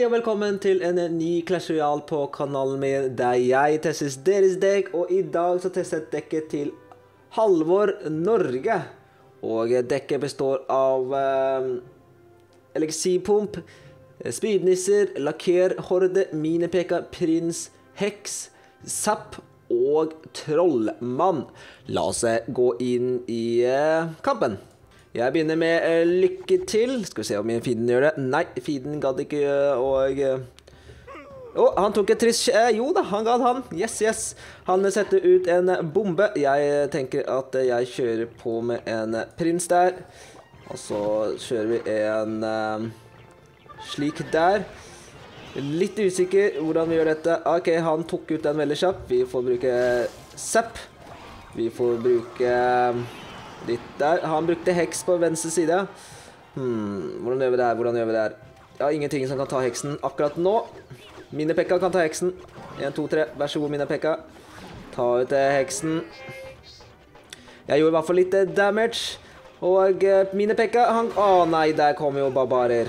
og velkommen til en ny Clash Royale på kanalen min, der jeg testes deres dekk, og i dag så testet dekket til Halvor Norge. Og dekket består av eliksirpump, spydnisser, lakker, horde, minepeka, prins, heks, zapp og trollmann. La oss gå inn i kampen. Jeg begynner med lykke til. Skal vi se om fienden gjør det. Nei, fienden gadd ikke, og... han tok et trist... jo da, han gadd han. Yes, yes. Han setter ut en bombe. Jeg tenker at jeg kjører på med en prins der. Og så kjører vi en slik der. Litt usikker hvordan vi gjør dette. Ok, han tok ut den veldig kjapt. Vi får bruke zapp. Vi får bruke... litt der. Han brukte heks på venstre side. Hvordan gjør vi det her? Hvordan gjør vi det her? Jeg har ingenting som kan ta heksen akkurat nå. Minepeka kan ta heksen. 1, 2, 3. Vær så god, Minepeka. Ta ut heksen. Jeg gjorde i hvert fall litt damage. Og Minepeka, han... nei, der kommer jo barbarer.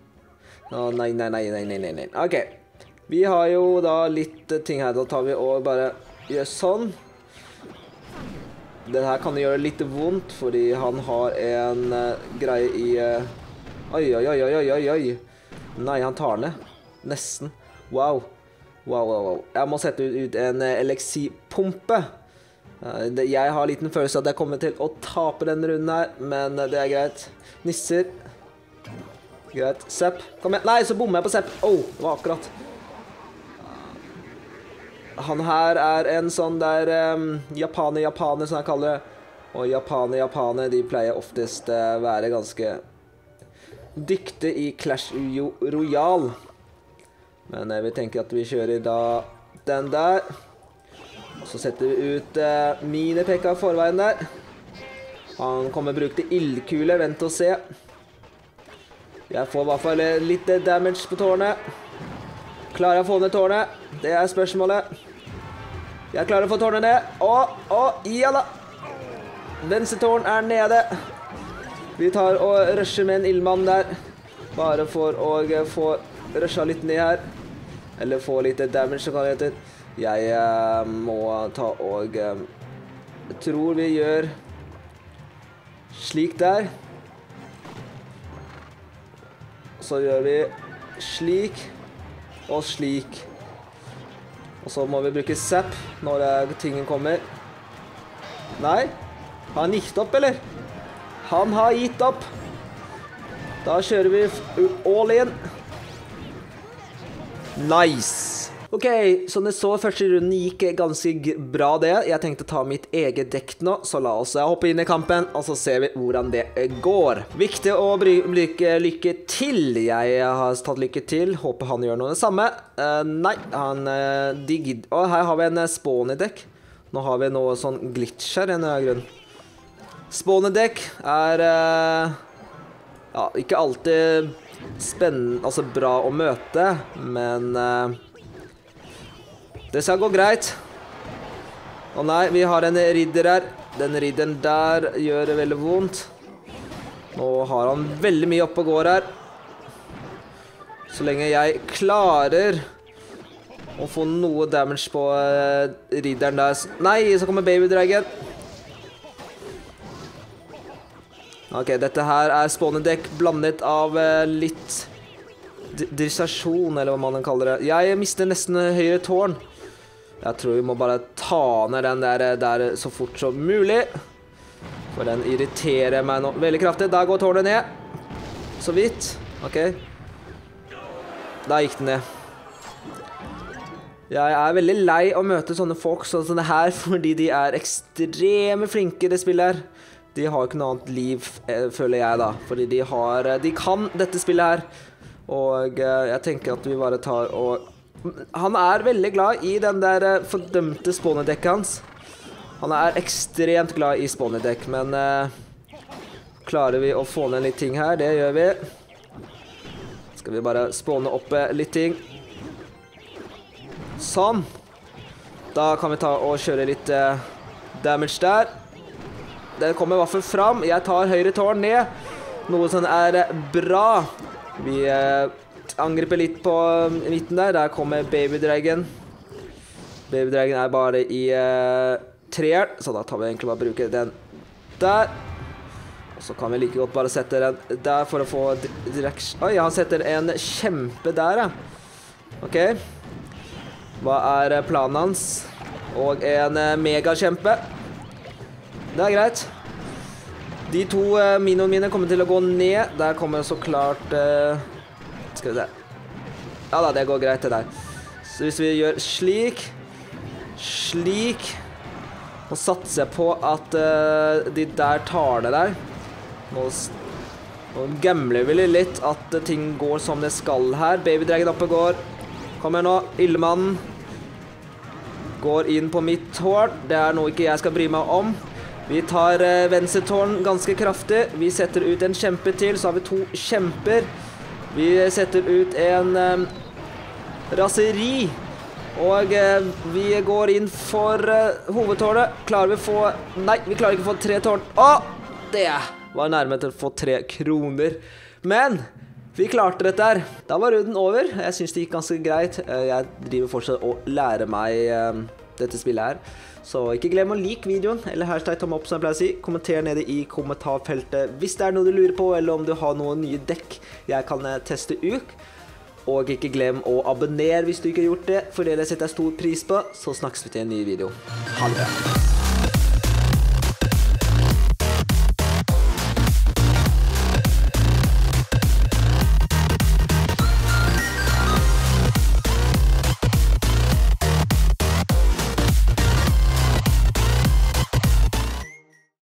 Nei. Ok. Vi har jo da litt ting her. Da tar vi og bare gjør sånn. Det her kan gjøre litt vondt, fordi han har en greie i... Oi. Nei, han tar ned. Nesten. Wow. Jeg må sette ut en eliksirpumpe. Jeg har en liten følelse at jeg kommer til å tape denne runden her, men det er greit. Nisser. Greit. Zapp. Kom igjen. Nei, så bommer jeg på zapp. Det var akkurat. Han her er en sånn der japaner som jeg kaller det. Og japaner, de pleier oftest være ganske dyktige i Clash Royale. Men vi tenker at vi kjører da den der. Og så setter vi ut minepeka forveien der. Han kommer bruke ildkule, vent og se. Jeg får i hvert fall litt damage på tårnet. Klarer jeg å få ned tårnet? Det er spørsmålet. Jeg klarer å få tårnet ned. Ja da. Venstre tårn er nede. Vi tar og rusher med en ildmann der. Bare for å få rusha litt ned her. Eller få litt damage, så kan det hete. Jeg må ta og... jeg tror vi gjør... slik der. Så gjør vi slik... og slik. Og så må vi bruke zapp når tingen kommer. Nei. Har han gitt opp, eller? Han har gitt opp. Da kjører vi all in. Nice. Ok, som det så, første runden gikk ganske bra det. Jeg tenkte ta mitt eget dekk nå, så la oss hoppe inn i kampen, og så ser vi hvordan det går. Viktig å bruke lykke til. Jeg har tatt lykke til. Håper han gjør noe det samme. Nei, han digger. Og her har vi en spawn-dekk. Nå har vi noe sånn glitch her, en grunn. Spawn-dekk er ja, ikke alltid spennende, altså bra å møte, men det skal gå greit. Å nei, vi har en ridder her. Den ridderen der gjør det veldig vondt. Nå har han veldig mye oppe og går her. Så lenge jeg klarer å få noe damage på ridderen der. Nei, så kommer babydragen. Ok, dette her er spawnedekk blandet av litt distrasjon, eller hva man kaller det. Jeg mister nesten høyre tårn. Jeg tror vi må bare ta ned den der så fort som mulig. For den irriterer meg nå veldig kraftig. Da går tårnet ned. Så vidt. Ok. Da gikk den ned. Jeg er veldig lei å møte sånne folk sånn som det her, fordi de er ekstreme flinke i det spillet her. De har ikke noe annet liv, føler jeg da. Fordi de kan dette spillet her. Og jeg tenker at vi bare tar og... Han er veldig glad i den der fordømte spawnedekket hans. Han er ekstremt glad i spawnedekk, men klarer vi å få ned litt ting her? Det gjør vi. Skal vi bare spawne opp litt ting. Sånn. Da kan vi ta og kjøre litt damage der. Det kommer i hvert fall fram. Jeg tar høyre tårn ned. Noe som er bra. Vi angripe litt på midten der. Der kommer Baby Dragon. Baby Dragon er bare i 3, så da tar vi egentlig bare bruke den der. Og så kan vi like godt bare sette den der for å få direksjon. Oi, han setter en kjempe der, ja. Ok. Hva er planen hans? Og en megakjempe. Det er greit. De 2 minoene mine kommer til å gå ned. Der kommer så klart... skal vi se. Ja da, det går greit det der. Så hvis vi gjør slik... Nå satser jeg på at de der tar det der. Nå gambler vi litt at ting går som det skal her. Baby Dragon oppe går. Kom her nå, Ildemannen. Går inn på mitt tårn. Det er noe ikke jeg skal bry meg om. Vi tar venstre tårn ganske kraftig. Vi setter ut en kjempe til, så har vi 2 kjemper. Vi setter ut en raseri. Og vi går inn for hovedtårnet. Klarer vi å få... Nei, vi klarer ikke å få 3 tårn. Det var nærmere til å få 3 kroner. Men vi klarte dette her. Da var runden over. Jeg synes det gikk ganske greit. Jeg driver fortsatt og lærer meg dette spillet her. Så ikke glem å like videoen, eller hashtag tomme opp som jeg pleier å si. Kommenter nede i kommentarfeltet hvis det er noe du lurer på, eller om du har noen nye dekk jeg kan teste ut. Og ikke glem å abonnere hvis du ikke har gjort det, for det setter jeg stor pris på. Så snakkes vi til en ny video. Ha det!